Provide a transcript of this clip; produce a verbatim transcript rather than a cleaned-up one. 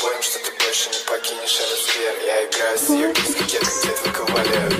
Поспорим, что ты больше не покинешь этот сфер. Я играю с ее бискет, где твой кавалер.